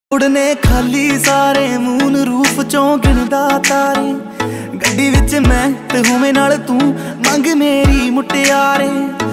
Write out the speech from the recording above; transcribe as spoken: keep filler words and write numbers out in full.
उड़ने खाली सारे मून रूप चों गिनदा तारे। गड्डी विच मैं ते होवे नाल तू मंग मेरी मुटियारे।